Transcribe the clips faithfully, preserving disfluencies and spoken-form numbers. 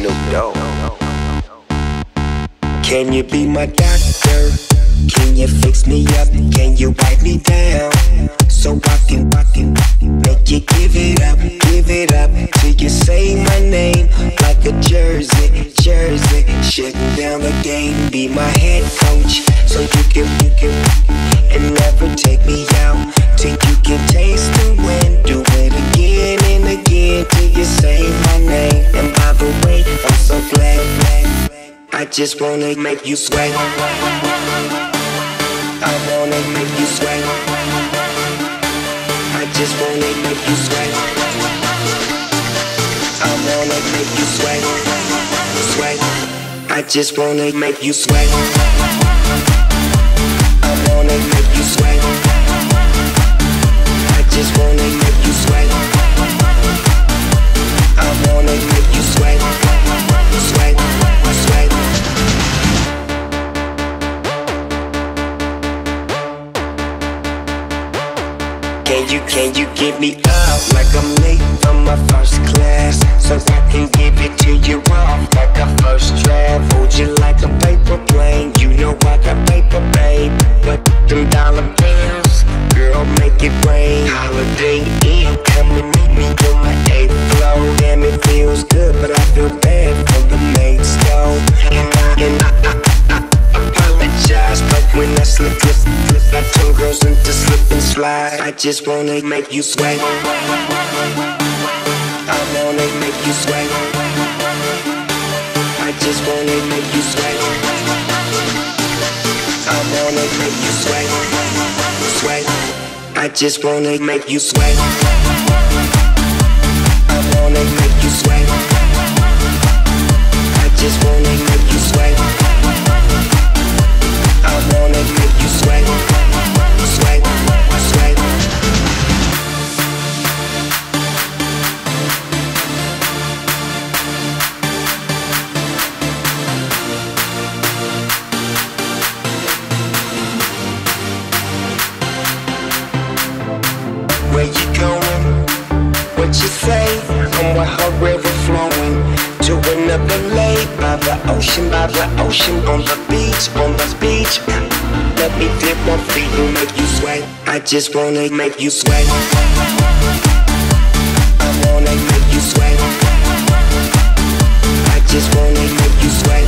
Snoop Dogg. Can you be my doctor? Can you fix me up? Can you wipe me down? So I can, I can make you give it up, give it up till you say my name like a jersey, jersey. Shutting down the game, be my head coach, so you can, you can, and never take me out till you can taste the wind. Do it again and again till you say my name. And by the way, I'm so glad, I just wanna make you sweat. I wanna make you sweat. I just wanna make you sweat. I wanna make you sweat. Sweat. I just wanna make you sweat. I wanna make you sweat. I just wanna make you sweat. I wanna make you sweat. Sweat. Sweat. Can you, can you give me up like I'm late from my first class, so I can give it to you off like a first draft? Hold you like a paper plane, you know I got paper, babe. But them dollar bills, girl, make it rain. Holiday Inn, come and meet me on my eighth floor. Damn, it feels good, but I feel bad for the mates, though. And I, and I, I, I apologize, but when I slip, slip, slip, I turn girls into slip and slide. I just wanna make you sweat. I wanna make you sweat. I just wanna make you sweat. I wanna make you sweat. Sweat. I just wanna make you sweat. I wanna make you sweat. I just wanna make you sweat. I wanna make you sweat. Sweat. Sweat. Where you going? What you say? I'm with her river flowing to another lake by the ocean, by the ocean, on the beach, on the beach. Let me dip my feet and make you sweat. I just wanna make you sweat. I wanna make you sweat. I just wanna make you sweat.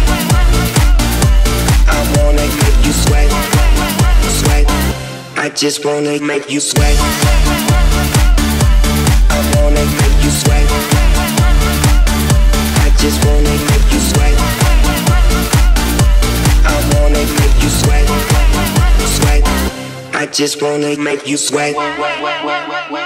I wanna make you sweat. Sweat. I just wanna make you sweat. I wanna make you sweat. I just wanna make you sweat. I wanna make you sweat. Sweat. I just wanna make you sweat.